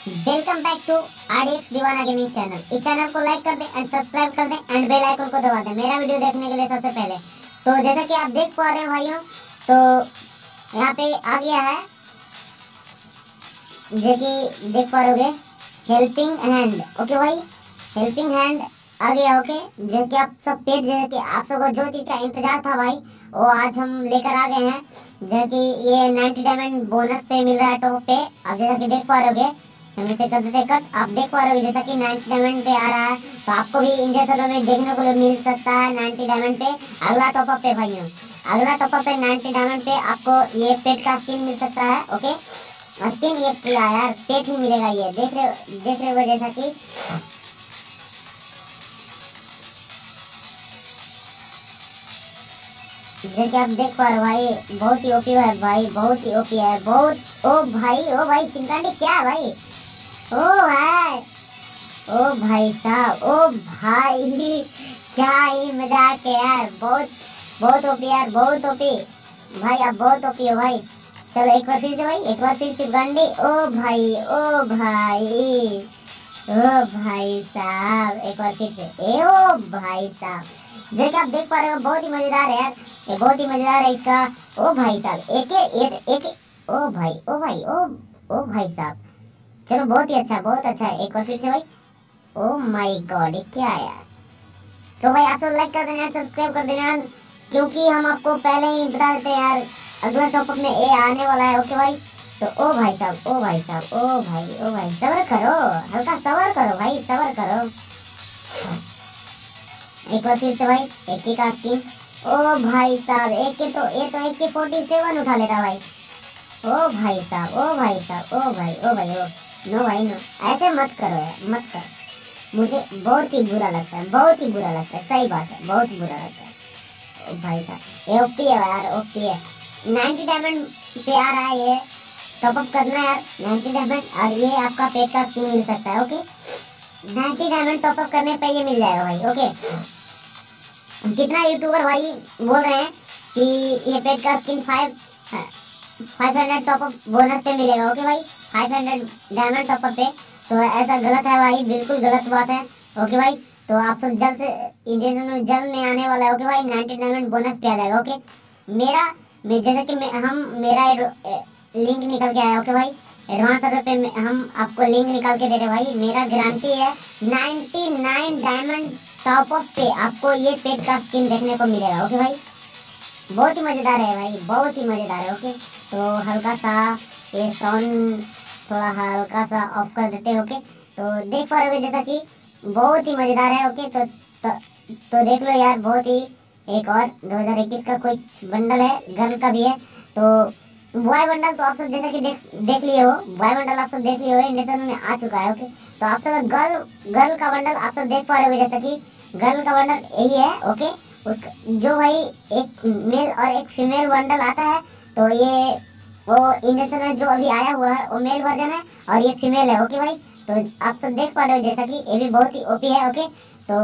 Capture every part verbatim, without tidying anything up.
Welcome back to RDX Deewana gaming channel. इस channel को like कर दें एंड सब्सक्राइब कर दें एंड बेल आइकन को दबा दें मेरा वीडियो देखने के लिए सबसे पहले। तो जैसा कि आप देख पा रहे हैं भाइयों, तो यहाँ पे आ गया है जैसे कि देख पा रहे हेल्पिंग हैंड। ओके भाई, हेल्पिंग हैंड आ गया। ओके, जैसे कि आप सब पेट, जैसे कि आप सबको जो चीज़ का इंतजार था भाई वो आज हम लेकर आ गए हैं। जैसे कि ये नाइन्टी डायमंड बोनस पे मिल रहा है टॉप पे। आप जैसा कि देख पा रहे हो, हम इसे कर देते कट। आप देख पा रहे हो जैसा कि नाइन्टी डायमंड पे आ रहा है, तो आपको भी इंडिया सर्वर में देखने को मिल सकता है नाइन्टी डायमंड पे अगला टॉपअप पे भाइयों। अगला टॉपअप पे नाइन्टी डायमंड पे आपको ये पेट का स्किन मिल सकता है। ओके, स्किन ये यार पेट ही मिलेगा। ये देख रहे देख रहे हो जैसा कि जैसे कि आप देख पा रहे हो भाई, बहुत ही ओपी है भाई, बहुत ही ओपी है बहुत। ओ भाई ओ भाई चिंकांडी क्या है भाई, ओ भाई ओ भाई साहब, ओ भाई क्या ही मजाक है यार, बहुत बहुत ओपी यार, बहुत ओपी भाई, आप बहुत ओपी हो भाई। चलो एक बार फिर से भाई, एक बार फिर चिपगंडी। ओ भाई ओ भाई ओ भाई साहब, एक बार फिर से ए ओ भाई साहब। जैसे कि आप देख पा रहे हो बहुत ही मजेदार है यार, ये बहुत ही मजेदार है इसका। ओ भाई साहब एक एक एक ओ भाई ओ भाई ओ ओ भाई साहब, चलो बहुत ही अच्छा, बहुत अच्छा है। एक बार फिर से भाई, ओ माय गॉड ये क्या है यार। तो भाई आप सब लाइक कर देना, सब्सक्राइब कर देना, क्योंकि हम आपको पहले ही बता देते हैं यार अगला टॉपअप में ए आने वाला है। ओके भाई, तो ओ भाई साहब ओ भाई साहब ओ भाई ओ भाई सबर करो, हल्का सबर करो भाई, सबर करो। एक बार फिर से भाई, एक की का स्किन। ओ भाई साहब एक के तो ये तो एक की फोर्टी सेवन उठा लेता भाई। ओ भाई साहब ओ भाई साहब ओ भाई ओ भाई ओ नो भाई नो, ऐसे मत करो यार, मत करो, मुझे बहुत ही बुरा लगता है, बहुत ही बुरा लगता है, सही बात है, बहुत बुरा लगता है। ओ भाई साहब ये ओपी है यार, ओपी है। नाइन्टी डायमंड पे आ रहा है ये, टॉपअप करना है यार नाइन्टी डायमंड, और ये आपका पेट का स्किन मिल सकता है। ओके, नाइन्टी डायमंड टॉपअप करने पे ये मिल जाएगा भाई। ओके, कितना यूट्यूबर भाई बोल रहे हैं कि ये पेट का skin five five hundred top up bonus पे मिलेगा। ओके भाई, फाइव हंड्रेड डायमंड टॉपअप पे, तो ऐसा गलत है भाई, बिल्कुल गलत बात है। ओके भाई, तो आप सब जल्द से इंडिया में जल्द में आने वाला है। ओके भाई, नाइन्टी डायमंड बोनस पे आ जाएगा। ओके, मेरा मैं जैसे कि मैं हम मेरा लिंक निकल के आया। ओके भाई, एडवांस सर्वर पे हम आपको लिंक निकाल के दे रहे भाई, मेरा गारंटी है नाइन्टी नाइन डायमंड टॉपअप पे आपको ये पेट का स्किन देखने को मिलेगा। ओके भाई, बहुत ही मज़ेदार है भाई, बहुत ही मज़ेदार है। ओके, तो हल्का सा ये साउंड थोड़ा हल्का सा ऑफ कर देते हैं। ओके, तो देख पा रहे हो जैसा कि बहुत ही मज़ेदार है। ओके, तो तो, तो देख लो यार, बहुत ही। एक और दो हज़ार इक्कीस का कुछ बंडल है, गर्ल का भी है। तो बॉय बंडल तो आप सब जैसा कि देख देख लिए हो, बॉय बंडल आप सब देख लिए हो, इंडियन में आ चुका है। ओके, तो आप सब गर्ल गर्ल का बंडल आप सब देख पा रहे हो, जैसा कि गर्ल का बंडल यही है। ओके, उसका जो भाई एक मेल और एक फीमेल बंडल आता है, तो ये वो इंडक्शन में जो अभी आया हुआ है वो मेल वर्जन है और ये फीमेल है। ओके भाई, तो आप सब देख पा रहे हो जैसा कि ये भी बहुत ही ओपी है। ओके, तो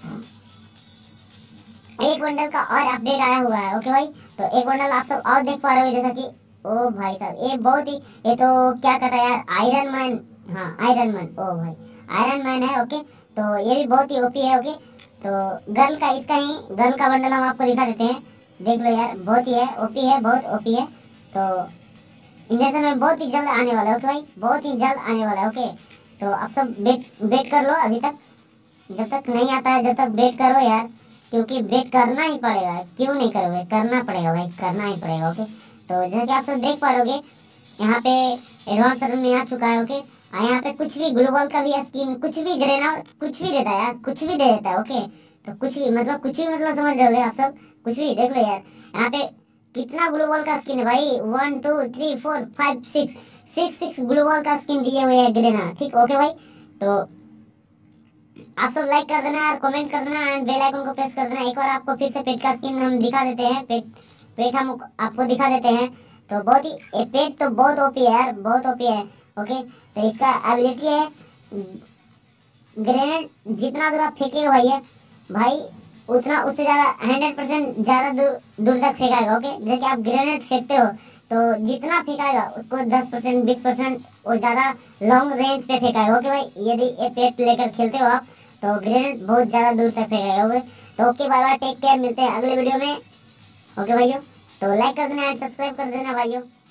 एक बंडल का और अपडेट आया हुआ है। ओके भाई, तो एक बंडल आप सब और देख पा रहे हो जैसा कि ओ भाई साहब ये बहुत ही, ये तो क्या कहता है यार, आयरन मैन। हाँ आयरन मैन, ओ भाई आयरन मैन है। ओके, तो ये भी बहुत ही ओपी है। ओके, तो गर्ल का इसका ही गर्ल का बंडल हम आपको दिखा देते हैं, देख लो यार, बहुत ही है ओपी है, बहुत ओपी है। तो इंडक्शन में बहुत ही जल्द आने वाला है। ओके भाई, बहुत ही जल्द आने वाला है। ओके, तो आप सब वेट वेट कर लो, अभी तक जब तक नहीं आता है जब तक वेट करो यार, क्योंकि वेट करना ही पड़ेगा, क्यों नहीं करोगे, करना पड़ेगा भाई, करना ही पड़ेगा। ओके, तो जैसे कि आप सब देख पा रहे यहाँ पे एडवांस सर्वर में आ चुका है। ओके, और यहाँ पे कुछ भी ग्लोबल का भी स्किन, कुछ भी ग्रेना, कुछ भी देता है यार, कुछ भी दे देता है। ओके, तो कुछ भी मतलब कुछ भी मतलब समझ रहे हो आप सब, कुछ भी देख लो यार। यहाँ पे कितना ग्लोबल का स्किन है भाई, one two three four five six six six global का स्किन दिए हुए हैं ग्रेना। ठीक, ओके भाई, तो आप सब लाइक कर देना और कमेंट कर देना एंड बेल आइकन को प्रेस कर देना। एक बार आपको फिर से पेट का स्किन हम दिखा देते हैं, पेट पेट हम आपको दिखा देते हैं। तो बहुत ही ये पेट तो बहुत ओपी है यार, बहुत ओपी है। ओके, तो इसका एबिलिटी है ग्रेनेड, जितना दूर आप फेंकेगा भैया भाई उतना उससे ज़्यादा हंड्रेड परसेंट ज़्यादा दूर दूर तक फेंकाएगा। ओके, जैसे कि आप ग्रेनेड फेंकते हो तो जितना फेंकाएगा उसको दस परसेंट बीस परसेंट वो ज़्यादा लॉन्ग रेंज पे फेंकाएगा। ओके भाई, यदि ये पेट लेकर खेलते हो आप तो ग्रेनेड बहुत ज़्यादा दूर तक फेंकाएगा। ओके तो okay bye bye, take care, मिलते हैं अगले वीडियो में। ओके भाइयों, तो लाइक कर देना एंड सब्सक्राइब कर देना भाइयों।